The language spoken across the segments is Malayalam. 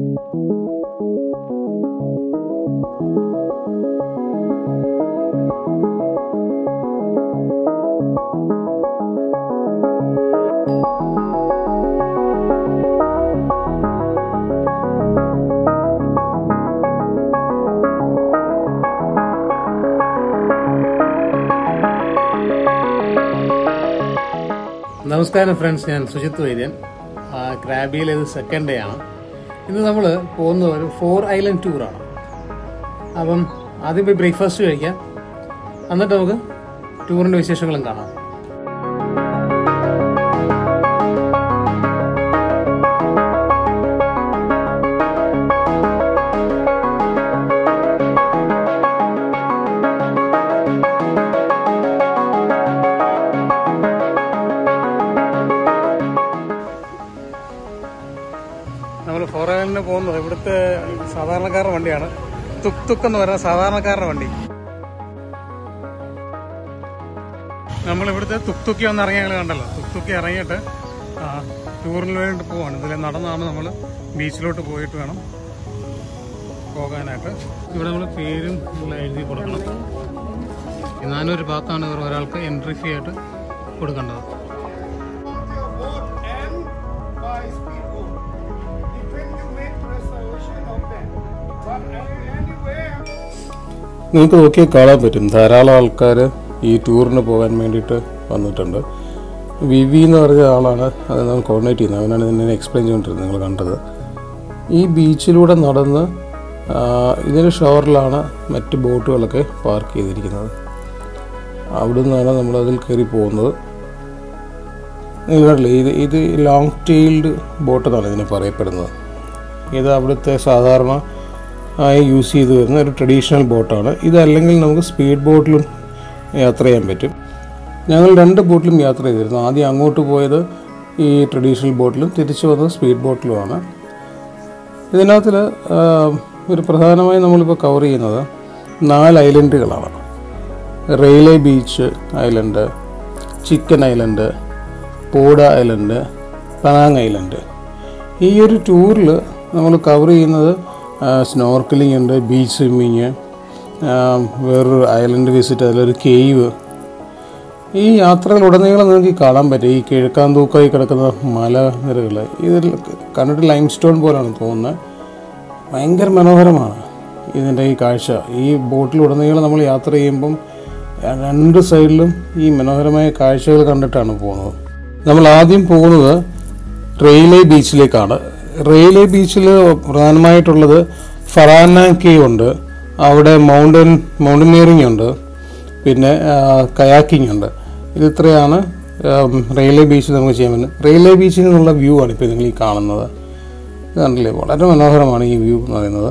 നമസ്കാരം ഫ്രണ്ട്സ്, ഞാൻ സുജിത് വൈദ്യൻ. ക്രാബിയിൽ ഇത് സെക്കൻഡ് ഡേ ആണ്. ഇന്ന് നമ്മൾ പോകുന്നത് ഒരു 4 ഐലൻഡ് ടൂറാണ്. അപ്പം ആദ്യം പോയി ബ്രേക്ക്ഫാസ്റ്റ് കഴിക്കാം, എന്നിട്ട് നമുക്ക് ടൂറിൻ്റെ വിശേഷങ്ങളും കാണാം. നമ്മൾ 4 ഐലൻഡിന് പോകുന്നത് ഇവിടുത്തെ സാധാരണക്കാരുടെ വണ്ടിയാണ്. തുക് തുക് എന്ന് പറയുന്ന സാധാരണക്കാരുടെ വണ്ടി. നമ്മളിവിടുത്തെ തുക് തുക്കി ഒന്ന് ഇറങ്ങിയ ഞങ്ങൾ കണ്ടല്ലോ. തുക് തുക്കി ഇറങ്ങിയിട്ട് ടൂറിന് വേണ്ടി പോവാണ്. ഇതിൽ നടന്നാണ് നമ്മൾ ബീച്ചിലോട്ട് പോയിട്ട് വേണം പോകാനായിട്ട്. ഇവിടെ നമ്മൾ പേരും എഴുതി കൊടുക്കണം. 400 ഭാഗത്താണ് ഒരാൾക്ക് എൻട്രി ഫീ ആയിട്ട് കൊടുക്കേണ്ടത്. നിങ്ങൾക്ക് നോക്കിയാൽ കാണാൻ പറ്റും, ധാരാളം ആൾക്കാർ ഈ ടൂറിന് പോകാൻ വേണ്ടിയിട്ട് വന്നിട്ടുണ്ട്. വിവി എന്ന് പറഞ്ഞ ആളാണ് അത് നമ്മൾ കോർഡിനേറ്റ് ചെയ്യുന്നത്. അവനാണ് ഇതിനെ എക്സ്പ്ലെയിൻ ചെയ്തുകൊണ്ടിരുന്നത്. നിങ്ങൾ കണ്ടത് ഈ ബീച്ചിലൂടെ നടന്ന് ഇതിന് ഷോറിലാണ് മറ്റ് ബോട്ടുകളൊക്കെ പാർക്ക് ചെയ്തിരിക്കുന്നത്. അവിടെ നിന്നാണ് നമ്മളതിൽ കയറി പോകുന്നത്. നിങ്ങളില്ലേ, ഇത് ലോങ് ടെയിൽഡ് ബോട്ട് എന്നാണ് ഇതിനെ പറയപ്പെടുന്നത്. ഇത് അവിടുത്തെ സാധാരണ യൂസ് ചെയ്ത് വരുന്ന ഒരു ട്രഡീഷണൽ ബോട്ടാണ്. ഇതല്ലെങ്കിൽ നമുക്ക് സ്പീഡ് ബോട്ടിലും യാത്ര ചെയ്യാൻ പറ്റും. ഞങ്ങൾ 2 ബോട്ടിലും യാത്ര ചെയ്തിരുന്നു. ആദ്യം അങ്ങോട്ട് പോയത് ഈ ട്രഡീഷണൽ ബോട്ടിലും തിരിച്ചു വന്നത് സ്പീഡ് ബോട്ടിലുമാണ്. ഇതിനകത്തിൽ ഒരു പ്രധാനമായി നമ്മളിപ്പോൾ കവർ ചെയ്യുന്നത് 4 ഐലൻഡുകളാണ്. Railay beach island, chicken island, Poda island, Penang island. ഈ ഒരു ടൂറിൽ നമ്മൾ കവർ ചെയ്യുന്നത് സ്നോർക്കലിംഗ് ഉണ്ട്, ബീച്ച് സ്വിമ്മിങ്, വേറൊരു ഐലൻഡ് വിസിറ്റ്, അതിലൊരു കേവ്. ഈ യാത്രകളുടനീളം നിങ്ങൾക്ക് കാണാൻ പറ്റും ഈ കിഴക്കാൻ തൂക്കായി കിടക്കുന്ന മലനിരകൾ. ഇതിൽ കണ്ടിട്ട് ലൈം സ്റ്റോൺ പോലെയാണ് തോന്നുന്നത്. ഭയങ്കര മനോഹരമാണ് ഇതിൻ്റെ ഈ കാഴ്ച. ഈ ബോട്ടിലുടനീളം നമ്മൾ യാത്ര ചെയ്യുമ്പം 2 സൈഡിലും ഈ മനോഹരമായ കാഴ്ചകൾ കണ്ടിട്ടാണ് പോകുന്നത്. നമ്മൾ ആദ്യം പോകുന്നത് റെയിലേ ബീച്ചിലേക്കാണ്. റെയിലേ ബീച്ചിൽ പ്രധാനമായിട്ടുള്ളത് ഫറാനാങ് കേവ് ഉണ്ട്, അവിടെ മൗണ്ടനിയറിംഗ് ഉണ്ട്, പിന്നെ കയാക്കിംഗ് ഉണ്ട്. ഇതിത്രയാണ് റെയിലേ ബീച്ചിൽ നമുക്ക് ചെയ്യാൻ പറ്റുന്നത്. റെയിലേ ബീച്ചിൽ നിന്നുള്ള വ്യൂ ആണ് ഇപ്പോൾ നിങ്ങൾ ഈ കാണുന്നത്. ഇത് കണ്ടില്ലേ, വളരെ മനോഹരമാണ് ഈ വ്യൂ എന്ന് പറയുന്നത്.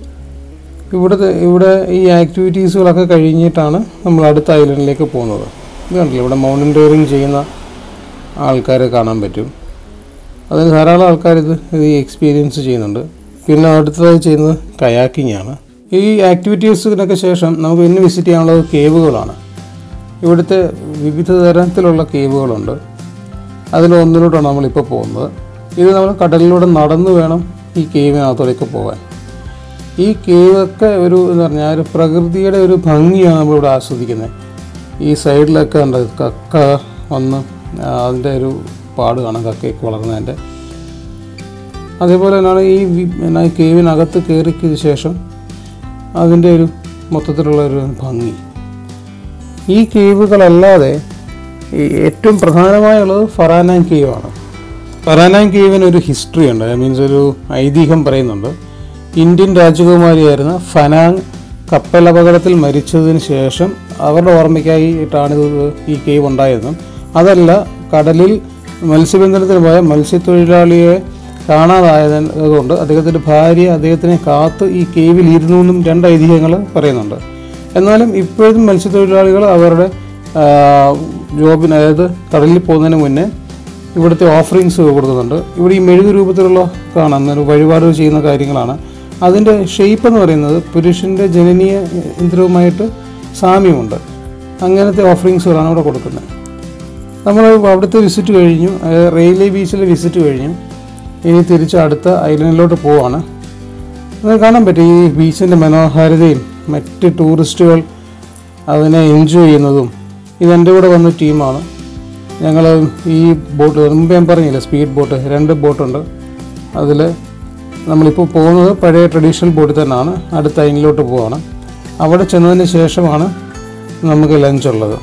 ഇവിടെ ഈ ആക്ടിവിറ്റീസുകളൊക്കെ കഴിഞ്ഞിട്ടാണ് നമ്മൾ അടുത്ത ഐലൻഡിലേക്ക് പോകുന്നത്. ഇത് കണ്ടില്ലേ, ഇവിടെ മൗണ്ടനിയറിംഗ് ചെയ്യുന്ന ആൾക്കാരെ കാണാൻ പറ്റും. അതിന് ധാരാളം ആൾക്കാർ ഇത് എക്സ്പീരിയൻസ് ചെയ്യുന്നുണ്ട്. പിന്നെ അടുത്തതായി ചെയ്യുന്നത് കയാക്കിംഗ് ആണ്. ഈ ആക്ടിവിറ്റീസിനൊക്കെ ശേഷം നമുക്ക് പിന്നെ വിസിറ്റ് ചെയ്യാനുള്ളത് കേവുകളാണ്. ഇവിടുത്തെ വിവിധ തരത്തിലുള്ള കേവുകളുണ്ട്. അതിലൊന്നിലോട്ടാണ് നമ്മളിപ്പോൾ പോകുന്നത്. ഇത് നമ്മൾ കടലിലൂടെ നടന്നു വേണം ഈ കേവിനകത്തോടൊക്കെ പോകാൻ. ഈ കേവൊക്കെ എന്ന് പറഞ്ഞാൽ ഒരു പ്രകൃതിയുടെ ഒരു ഭംഗിയാണ് നമ്മളിവിടെ ആസ്വദിക്കുന്നത്. ഈ സൈഡിലൊക്കെ ഉണ്ട് കക്ക വന്ന് അതിൻ്റെ ഒരു പാട് കാണാം, കക്കയൊക്കെ വളർന്നതിൻ്റെ. അതേപോലെ തന്നെയാണ് ഈ കേവിനകത്ത് കയറിയതിന് ശേഷം അതിൻ്റെ ഒരു മൊത്തത്തിലുള്ള ഒരു ഭംഗി. ഈ കേവുകളല്ലാതെ ഏറ്റവും പ്രധാനമായുള്ളത് ഫറാനാങ് കേവാണ്. ഫറാനാങ് കേവിനൊരു ഹിസ്റ്ററി ഉണ്ട്. മീൻസ് ഒരു ഐതിഹ്യം പറയുന്നുണ്ട്. ഇന്ത്യൻ രാജകുമാരിയായിരുന്ന ഫനാങ് കപ്പലപകടത്തിൽ മരിച്ചതിന് ശേഷം അവരുടെ ഓർമ്മയ്ക്കായിട്ടാണ് ഈ കേവ് ഉണ്ടായതെന്നും, അതല്ല കടലിൽ മത്സ്യബന്ധനത്തിന് പോയ മത്സ്യത്തൊഴിലാളിയെ കാണാതായതുകൊണ്ട് അദ്ദേഹത്തിൻ്റെ ഭാര്യ അദ്ദേഹത്തിനെ കാത്ത് ഈ കേവിൽ ഇരുന്നു എന്നും 2 ഐതിഹ്യങ്ങൾ പറയുന്നുണ്ട്. എന്നാലും ഇപ്പോഴും മത്സ്യത്തൊഴിലാളികൾ അവരുടെ ജോബിന്, അതായത് കടലിൽ പോകുന്നതിന് മുന്നേ ഇവിടുത്തെ ഓഫറിങ്സ് കൊടുക്കുന്നുണ്ട്. ഇവിടെ ഈ മെഴുകു രൂപത്തിലുള്ള കാണാൻ വഴിപാടുകൾ ചെയ്യുന്ന കാര്യങ്ങളാണ്. അതിൻ്റെ ഷേപ്പ് എന്ന് പറയുന്നത് പുരുഷൻ്റെ ജനനീയ യന്ത്രവുമായിട്ട് സാമ്യമുണ്ട്. അങ്ങനത്തെ ഓഫറിങ്സുകളാണ് ഇവിടെ കൊടുക്കുന്നത്. നമ്മൾ അവിടുത്തെ വിസിറ്റ് കഴിഞ്ഞു, റെയിലേ ബീച്ചിലെ വിസിറ്റ് കഴിഞ്ഞു. ഇനി തിരിച്ച് അടുത്ത ഐലൻഡിലോട്ട് പോവാണ്. അത് കാണാൻ പറ്റും ഈ ബീച്ചിൻ്റെ മനോഹാരിതയും മറ്റ് ടൂറിസ്റ്റുകൾ അതിനെ എൻജോയ് ചെയ്യുന്നതും. ഇതെൻ്റെ കൂടെ വന്ന ടീമാണ്. ഞങ്ങൾ ഈ ബോട്ട് മുമ്പ് ഞാൻ പറഞ്ഞില്ല, സ്പീഡ് ബോട്ട് 2 ബോട്ടുണ്ട്. അതിൽ നമ്മളിപ്പോൾ പോകുന്നത് പഴയ ട്രഡീഷണൽ ബോട്ടിൽ തന്നെയാണ്. അടുത്ത ഐലൻഡിലോട്ട് പോവാണ്. അവിടെ ചെന്നതിന് ശേഷമാണ് നമുക്ക് ലഞ്ചുള്ളത്.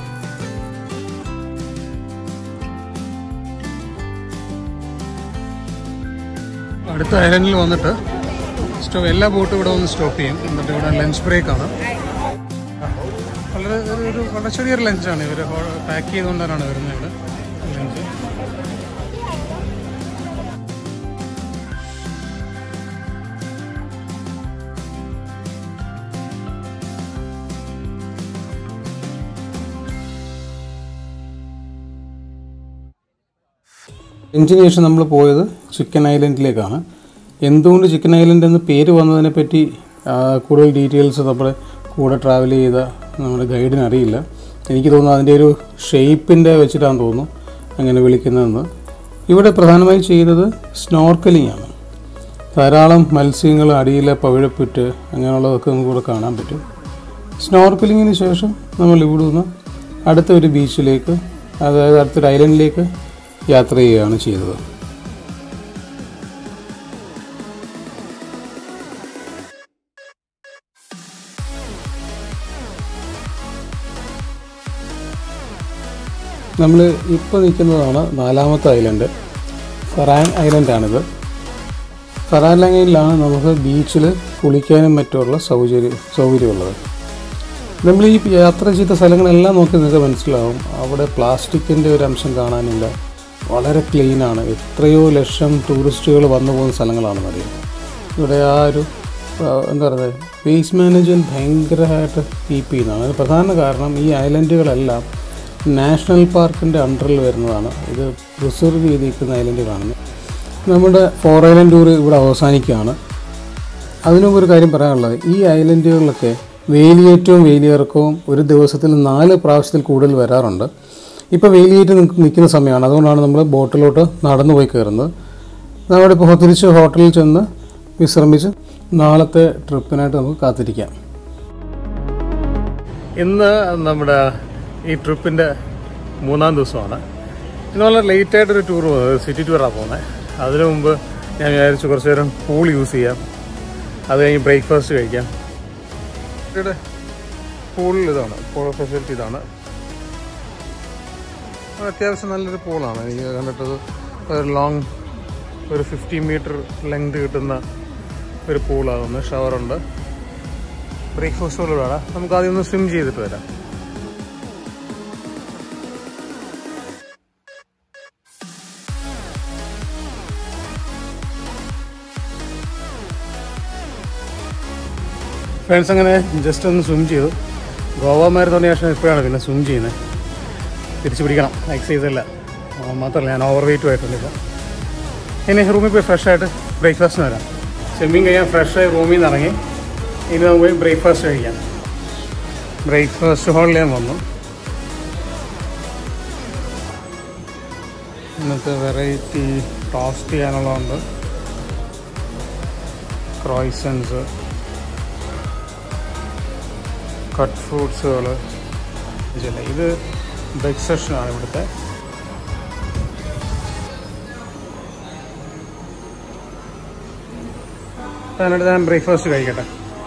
അടുത്ത ഐലൻഡിൽ വന്നിട്ട് എല്ലാ ബോട്ടും ഇവിടെ ഒന്ന് സ്റ്റോപ്പ് ചെയ്യും. എന്നിട്ട് ഇവിടെ ലഞ്ച് ബ്രേക്കാണ്. വളരെ ചെറിയൊരു ലഞ്ചാണ്. ഇവർ പാക്ക് ചെയ്തുകൊണ്ടാണ് വരുന്നത് ഇവിടെ ലഞ്ച്. ലഞ്ചിന് ശേഷം നമ്മൾ പോയത് ചിക്കൻ ഐലൻഡിലേക്കാണ്. എന്തുകൊണ്ട് ചിക്കൻ ഐലൻഡ് എന്ന് പേര് വന്നതിനെപ്പറ്റി കൂടുതൽ ഡീറ്റെയിൽസ് നമ്മുടെ കൂടെ ട്രാവൽ ചെയ്ത നമ്മുടെ ഗൈഡിന് അറിയില്ല. എനിക്ക് തോന്നുന്നു അതിൻ്റെ ഒരു ഷേപ്പിൻ്റെ വെച്ചിട്ടാണ് തോന്നുന്നു അങ്ങനെ വിളിക്കുന്നതെന്ന്. ഇവിടെ പ്രധാനമായും ചെയ്യുന്നത് സ്നോർക്കലിംഗ് ആണ്. ധാരാളം മത്സ്യങ്ങൾ, അടിയിലെ പവിഴപ്പുറ്റ് അങ്ങനെയുള്ളതൊക്കെ നമുക്കിവിടെ കാണാൻ പറ്റും. സ്നോർക്കലിങ്ങിന് ശേഷം നമ്മൾ ഇവിടെ നിന്ന് അടുത്ത ഒരു ബീച്ചിലേക്ക്, അതായത് അടുത്തൊരു ഐലൻഡിലേക്ക് യാത്ര ചെയ്യുകയാണ് ചെയ്തത്. നമ്മൾ ഇപ്പോൾ നിൽക്കുന്നതാണ് 4ാമത്തെ ഐലൻഡ്, ഫറാൻ ഐലൻഡാണിത്. ഫറാൻ ഐലൻഡിലാണ് നമുക്ക് ബീച്ചിൽ കുളിക്കാനും മറ്റുള്ള സൗകര്യമുള്ളത്. നമ്മൾ ഈ യാത്ര ചെയ്ത സ്ഥലങ്ങളെല്ലാം നോക്കി നിങ്ങൾക്ക് മനസ്സിലാവും, അവിടെ പ്ലാസ്റ്റിക്കിൻ്റെ ഒരു അംശം കാണാനില്ല. വളരെ ക്ലീനാണ്. എത്രയോ ലക്ഷം ടൂറിസ്റ്റുകൾ വന്നു പോകുന്ന സ്ഥലങ്ങളാണെന്നറിയാം. ഇവിടെ ആ ഒരു എന്താ പറയുക, വേസ്റ്റ് മാനേജ്മെൻറ്റ് ഭയങ്കരമായിട്ട് കീപ്പ് ചെയ്യുന്നതാണ്. അതിന് പ്രധാന കാരണം ഈ ഐലൻഡുകളെല്ലാം നാഷണൽ പാർക്കിൻ്റെ അണ്ടറിൽ വരുന്നതാണ്. ഇത് പ്രിസർവ് ചെയ്തിരിക്കുന്ന ഐലൻഡുകളാണ്. നമ്മുടെ 4 ഐലൻഡ് ടൂർ ഇവിടെ അവസാനിക്കുകയാണ്. അതിനുമുമ്പ് ഒരു കാര്യം പറയാനുള്ളത്, ഈ ഐലൻഡുകളിലൊക്കെ വേലിയേറ്റവും വേലിയിറക്കവും ഒരു ദിവസത്തിൽ 4 പ്രാവശ്യത്തിൽ കൂടുതൽ വരാറുണ്ട്. ഇപ്പോൾ വേലിയേറ്റ് നിൽക്കുന്ന സമയമാണ്. അതുകൊണ്ടാണ് നമ്മൾ ബോട്ടിലോട്ട് നടന്നു പോയി കയറുന്നത്. നമ്മുടെ ഇപ്പോൾ തിരിച്ച് ഹോട്ടലിൽ ചെന്ന് വിശ്രമിച്ച് നാളത്തെ ട്രിപ്പിനായിട്ട് നമുക്ക് കാത്തിരിക്കാം. ഇന്ന് നമ്മുടെ ഈ ട്രിപ്പിൻ്റെ 3ാം ദിവസമാണ്. ഇന്ന് വളരെ ലേറ്റായിട്ടൊരു ടൂർ പോകുന്നത്, സിറ്റി ടൂറാണ് പോകുന്നത്. അതിനു മുമ്പ് ഞാൻ വിചാരിച്ചു കുറച്ച് നേരം പൂൾ യൂസ് ചെയ്യാം, അത് കഴിഞ്ഞ് ബ്രേക്ക്ഫാസ്റ്റ് കഴിക്കാം. ഇവിടെ പൂളിൽ ഇതാണ്, പൂൾ ഫെസിലിറ്റി ഇതാണ്. അത്യാവശ്യം നല്ലൊരു പൂളാണ്. എനിക്ക് കണ്ടിട്ടത് ഒരു 50 മീറ്റർ ലെങ്ത് കിട്ടുന്ന ഒരു പൂളാകുന്നു. ഷവറുണ്ട്, ബ്രേക്ക്ഫാസ്റ്റോടുകൂടെ നമുക്ക് ആദ്യം ഒന്ന് സ്വിം ചെയ്തിട്ട് വരാം. ഫ്രണ്ട്സ് അങ്ങനെ ജസ്റ്റ് ഒന്ന് സ്വിം ചെയ്തു. ഗോവ മാരത്തോണിന് ശേഷം ഇപ്പോഴാണ് പിന്നെ സ്വിം ചെയ്യുന്നത്. തിരിച്ചു പിടിക്കണം, എക്സസൈസ് അല്ല. മാത്രമല്ല ഞാൻ ഓവർ വെയ്റ്റും ആയിട്ടില്ല. ഇനി റൂമിൽ പോയി ഫ്രഷായിട്ട് ബ്രേക്ക്ഫാസ്റ്റിന് വരാം. സ്വിമ്മിങ് കഴിയാൻ ഫ്രഷായി റൂമിൽ നിന്ന് ഇറങ്ങി ഇനി നമുക്ക് പോയി ബ്രേക്ക്ഫാസ്റ്റ് കഴിക്കാം. ബ്രേക്ക്ഫാസ്റ്റ് ഹാളിൽ ഞാൻ വന്നു. ഇന്നത്തെ വെറൈറ്റി ടോസ്റ്റ് ചെയ്യാനുള്ളതുണ്ട്. ക്രോയ്സൻസ്, കട്ട് ഫ്രൂട്ട്സുകൾ. ഇത് ബ്രേക്ക് സെഷനാണ് ഇവിടുത്തെ. അതിനായിട്ട് ഞാൻ ബ്രേക്ക്ഫാസ്റ്റ് കഴിക്കട്ടെ.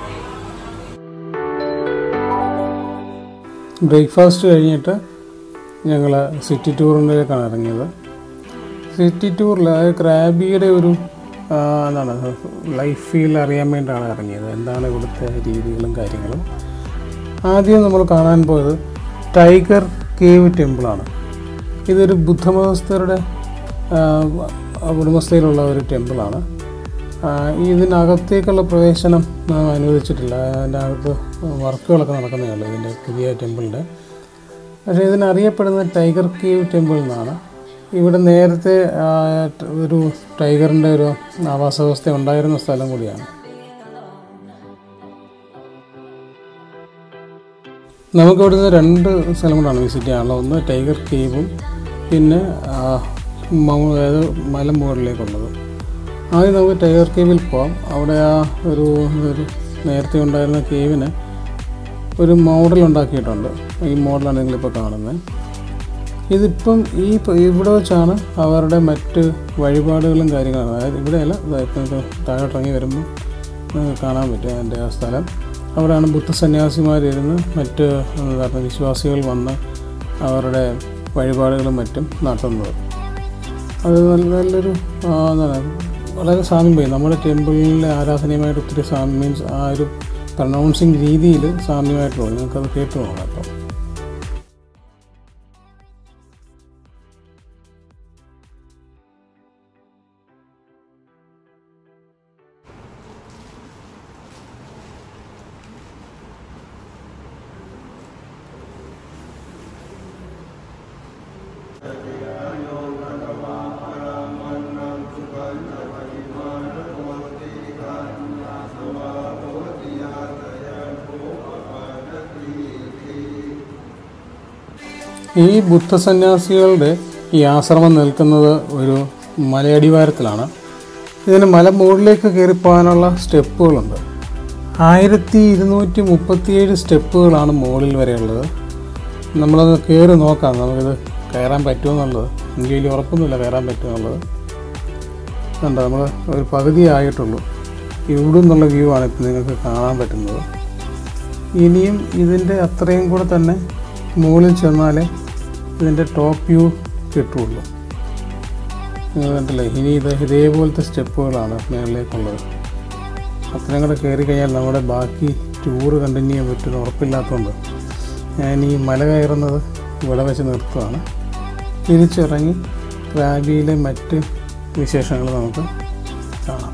ബ്രേക്ക്ഫാസ്റ്റ് കഴിഞ്ഞിട്ട് ഞങ്ങൾ സിറ്റി ടൂറിലേക്കാണ് ഇറങ്ങിയത്. സിറ്റി ടൂറിൽ ക്രാബിയുടെ ഒരു എന്താണ് ലൈഫ് ഫീൽ അറിയാൻ വേണ്ടിയിട്ടാണ് ഇറങ്ങിയത്. എന്താണ് ഇവിടുത്തെ രീതികളും കാര്യങ്ങളും. ആദ്യം നമ്മൾ കാണാൻ പോയത് ടൈഗർ കേവ് ടെമ്പിളാണ്. ഇതൊരു ബുദ്ധമതസ്ഥരുടെ ഉടമസ്ഥയിലുള്ള ഒരു ടെമ്പിളാണ്. ഇതിനകത്തേക്കുള്ള പ്രവേശനം നാം അനുവദിച്ചിട്ടില്ല. അതിൻ്റെ അകത്ത് വർക്കുകളൊക്കെ നടക്കുന്നേ ഉള്ളൂ ഇതിൻ്റെ പുതിയ ടെമ്പിളിൻ്റെ. പക്ഷേ ഇതിനറിയപ്പെടുന്നത് ടൈഗർ കേവ് ടെമ്പിൾ എന്നാണ്. ഇവിടെ നേരത്തെ ഒരു ടൈഗറിൻ്റെ ഒരു ആവാസവ്യവസ്ഥ ഉണ്ടായിരുന്ന സ്ഥലം കൂടിയാണ്. നമുക്കിവിടുന്ന് 2 സ്ഥലം കൊണ്ടാണ് വിസിറ്റ് ചെയ്യാനുള്ളത്. ഒന്ന് ടൈഗർ കേവും പിന്നെ അതായത് മലമുകളിലേക്കുള്ളത്. ആദ്യം നമുക്ക് ടൈഗർ കേവിൽ പോകാം. അവിടെ ആ ഒരു നേരത്തെ ഉണ്ടായിരുന്ന കേവിന് ഒരു മോഡൽ ഉണ്ടാക്കിയിട്ടുണ്ട്. ഈ മോഡലാണ് നിങ്ങളിപ്പോൾ കാണുന്നത്. ഇതിപ്പം ഇവിടെ വെച്ചാണ് അവരുടെ മറ്റ് വഴിപാടുകളും കാര്യങ്ങളും. അതായത് ഇവിടെയല്ല, ഇപ്പം താഴോട്ടിറങ്ങി വരുമ്പോൾ നിങ്ങൾക്ക് കാണാൻ പറ്റും അതിൻ്റെ ആ സ്ഥലം. അവിടെയാണ് ബുദ്ധസന്യാസിമാരിരുന്ന് മറ്റ് വിശ്വാസികൾ വന്ന് അവരുടെ വഴിപാടുകളും മറ്റും നടത്തുന്നത്. അത് നല്ലൊരു എന്താണ് വളരെ സാമ്യം പോയി നമ്മുടെ ടെമ്പിളിലെ ആരാധനയുമായിട്ട് ഒത്തിരി മീൻസ് ആ ഒരു പ്രൊനൗൺസിങ് രീതിയിൽ സാമ്യമായിട്ട് തോന്നി. നിങ്ങൾക്കത് കേട്ട് നോക്കാം. അപ്പം ഈ ബുദ്ധസന്യാസികളുടെ ഈ ആശ്രമം നിൽക്കുന്നത് ഒരു മലയടിവാരത്തിലാണ്. ഇതിന് മലമുകളിലേക്ക് കയറിപ്പോകാനുള്ള സ്റ്റെപ്പുകളുണ്ട്. 1237 സ്റ്റെപ്പുകളാണ് മുകളിൽ വരെയുള്ളത്. നമ്മളത് കയറി നോക്കാം, നമുക്കിത് കയറാൻ പറ്റുമെന്നുള്ളത്. എനിക്ക് വലിയ ഉറപ്പൊന്നുമില്ല കയറാൻ പറ്റുമെന്നുള്ളത്. കണ്ടോ, നമ്മൾ ഒരു പകുതി ആയിട്ടുള്ളൂ. ഇവിടെ നിന്നുള്ള വ്യൂ ആണ് ഇപ്പോൾ നിങ്ങൾക്ക് കാണാൻ പറ്റുന്നത്. ഇനിയും ഇതിൻ്റെ അത്രയും കൂടെ തന്നെ മുകളിൽ ചെന്നാലേ ഇതിൻ്റെ ടോപ്പ് വ്യൂ കിട്ടുള്ളൂ. നിങ്ങൾ കണ്ടില്ലേ, ഇനി ഇതേപോലത്തെ സ്റ്റെപ്പുകളാണ് മുകളിലേക്കുള്ളത്. അത്രയും കൂടെ കയറി കഴിഞ്ഞാൽ നമ്മുടെ ബാക്കി ടൂറ് കണ്ടിന്യൂ ചെയ്യാൻ പറ്റുമെന്ന് ഉറപ്പില്ലാത്തതുകൊണ്ട് ഞാൻ ഈ മല കയറുന്നത് ഇവിടെ വെച്ച് നിർത്തുകയാണ്. തിരിച്ചിറങ്ങി ക്രാബിയിലെ മറ്റ് വിശേഷങ്ങൾ നമുക്ക് കാണാം.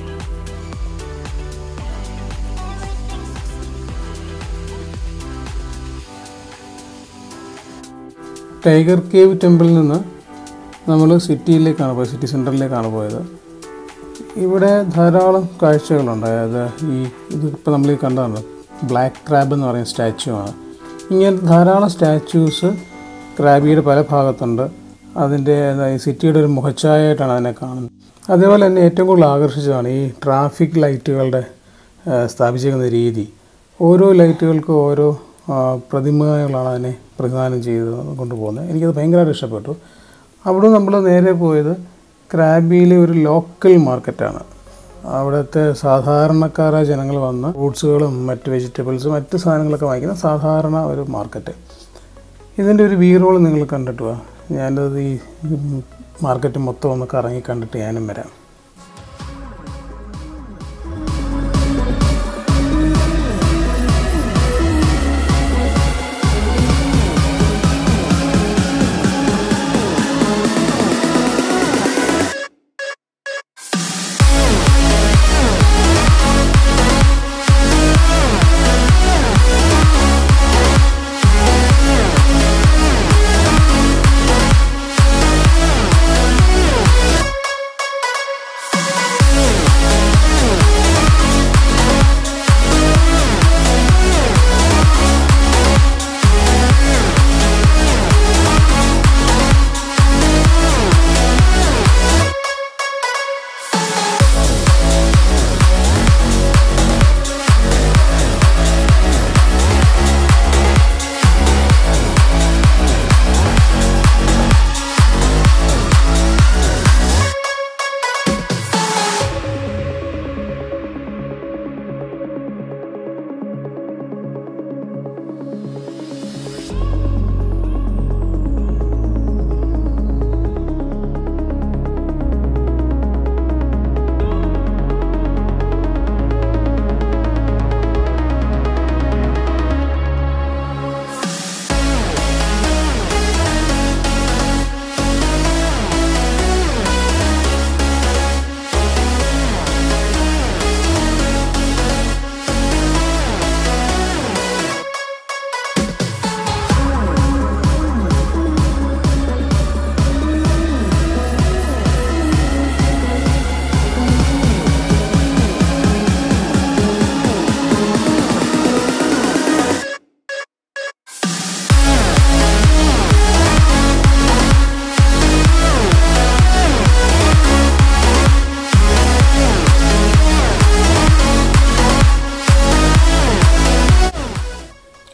ടൈഗർ കേവ് ടെമ്പിളിൽ നിന്ന് നമ്മൾ സിറ്റിയിലേക്കാണ് പോയത്, സിറ്റി സെൻറ്ററിലേക്കാണ് പോയത്. ഇവിടെ ധാരാളം കാഴ്ചകളുണ്ട്. അതായത് ഇതിപ്പോൾ നമ്മൾ കണ്ടതാണ് ബ്ലാക്ക് ക്രാബ് എന്ന് പറയുന്ന സ്റ്റാച്ചു ആണ്. ഇങ്ങനെ ധാരാളം സ്റ്റാച്യൂസ് ക്രാബിയുടെ പല ഭാഗത്തുണ്ട്. അതിൻ്റെ സിറ്റിയുടെ ഒരു മുഖച്ഛായയായിട്ടാണ് അതിനെ കാണുന്നത്. അതേപോലെ തന്നെ ഏറ്റവും കൂടുതൽ ആകർഷിച്ചതാണ് ഈ ട്രാഫിക് ലൈറ്റുകളുടെ സ്ഥാപിച്ചിരിക്കുന്ന രീതി. ഓരോ ലൈറ്റുകൾക്കും ഓരോ പ്രതിമകളാണ് അതിനെ പ്രദാനം ചെയ്ത് കൊണ്ടുപോകുന്നത്. എനിക്കത് ഭയങ്കരമായിട്ട് ഇഷ്ടപ്പെട്ടു. അവിടെ നമ്മൾ നേരെ പോയത് ക്രാബിയിലെ ഒരു ലോക്കൽ മാർക്കറ്റാണ്. അവിടുത്തെ സാധാരണക്കാരായ ജനങ്ങൾ വന്ന് ഫ്രൂട്ട്സുകളും മറ്റ് വെജിറ്റബിൾസും മറ്റ് സാധനങ്ങളൊക്കെ വാങ്ങിക്കുന്ന സാധാരണ ഒരു മാർക്കറ്റ്. ഇതിൻ്റെ ഒരു വീറോൾ നിങ്ങൾ കണ്ടിട്ട് വാ. ഞാനത് ഈ മാർക്കറ്റ് മൊത്തം ഒന്ന് കറങ്ങി കണ്ടിട്ട് ഞാനും വരാം.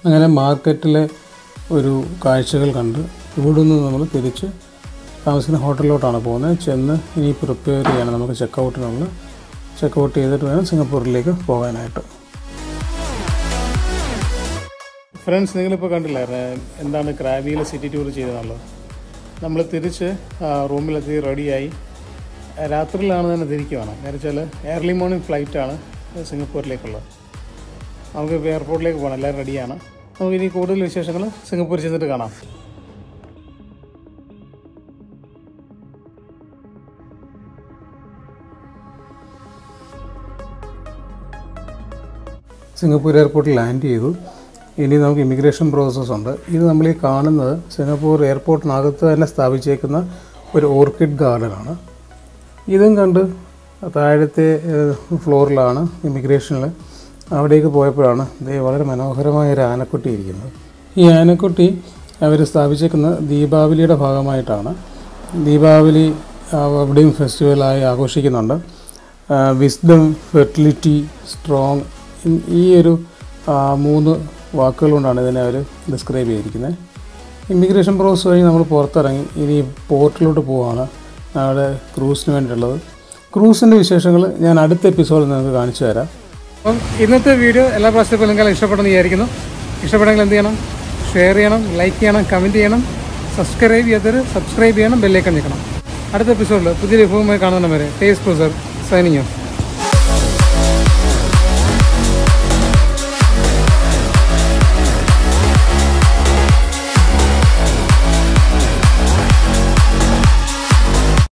അങ്ങനെ മാർക്കറ്റിലെ ഒരു കാഴ്ചകൾ കണ്ട് ഇവിടെ നിന്ന് നമ്മൾ തിരിച്ച് താമസിക്കുന്ന ഹോട്ടലിലോട്ടാണ് പോകുന്നത്. ചെന്ന് ഇനി പ്രിപ്പയർ ചെയ്യണം നമുക്ക് ചെക്കൗട്ട് ചെയ്തിട്ട് വേണം സിംഗപ്പൂരിലേക്ക് പോകാനായിട്ട്. ഫ്രണ്ട്സ്, നിങ്ങളിപ്പോൾ കണ്ടില്ലായിരുന്നു എന്താണ് ക്രാബിയിലെ സിറ്റി ടൂർ ചെയ്തതെന്നുള്ളത്. നമ്മൾ തിരിച്ച് റൂമിലെത്തി റെഡിയായി രാത്രിയിലാണ് തന്നെ തിരിക്കുകയാണ്. കാരണം വെച്ചാൽ ഏർലി മോർണിംഗ് ഫ്ലൈറ്റാണ് സിംഗപ്പൂരിലേക്കുള്ളത്. നമുക്ക് എയർപോർട്ടിലേക്ക് പോകണം, എല്ലാവരും റെഡിയാണ്. നമുക്കിനി കൂടുതൽ വിശേഷങ്ങൾ സിംഗപ്പൂരിൽ ചെന്നിട്ട് കാണാം. സിംഗപ്പൂർ എയർപോർട്ടിൽ ലാൻഡ് ചെയ്തു. ഇനി നമുക്ക് ഇമിഗ്രേഷൻ പ്രോസസ്സുണ്ട്. ഇത് നമ്മൾ ഈ കാണുന്നത് സിംഗപ്പൂർ എയർപോർട്ടിനകത്ത് തന്നെ സ്ഥാപിച്ചേക്കുന്ന ഒരു ഓർക്കിഡ് ഗാർഡനാണ്. ഇതും കണ്ട് താഴത്തെ ഫ്ലോറിലാണ് ഇമിഗ്രേഷനിൽ. അവിടേക്ക് പോയപ്പോഴാണ് വളരെ മനോഹരമായ ഒരു ആനക്കുട്ടി ഇരിക്കുന്നത്. ഈ ആനക്കുട്ടി അവർ സ്ഥാപിച്ചേക്കുന്നത് ദീപാവലിയുടെ ഭാഗമായിട്ടാണ്. ദീപാവലി അവിടെയും ഫെസ്റ്റിവലായി ആഘോഷിക്കുന്നുണ്ട്. വിസ്ഡം, ഫെർട്ടിലിറ്റി, സ്ട്രോങ്, ഈ ഒരു 3 വാക്കുകൾ കൊണ്ടാണ് ഇതിനെ അവർ ഡിസ്ക്രൈബ് ചെയ്തിരിക്കുന്നത്. ഇമിഗ്രേഷൻ പ്രോസസ് വഴി നമ്മൾ പുറത്തിറങ്ങി ഇനി പോർട്ടിലോട്ട് പോവുകയാണ്, അവിടെ ക്രൂസിന് വേണ്ടിയിട്ടുള്ളത്. ക്രൂസിൻ്റെ വിശേഷങ്ങൾ ഞാൻ അടുത്ത എപ്പിസോഡിൽ നിങ്ങൾക്ക് കാണിച്ചു തരാം. അപ്പം ഇന്നത്തെ വീഡിയോ എല്ലാ പ്രാവശ്യത്തിലും നിങ്ങൾക്ക് ഇഷ്ടപ്പെടുമെന്ന് വിചാരിക്കുന്നു. ഇഷ്ടപ്പെടുമെങ്കിൽ എന്ത് ചെയ്യണം? ഷെയർ ചെയ്യണം, ലൈക്ക് ചെയ്യണം, കമൻറ്റ് ചെയ്യണം, സബ്സ്ക്രൈബ് ചെയ്യണം, ബെല്ലൈക്കൺ ഞെക്കണം. അടുത്ത എപ്പിസോഡിൽ പുതിയ വിഭവമായി കാണുന്നവരെ ടേസ്റ്റ് ക്രൂസർ സൈനിങ് ഓഫ്.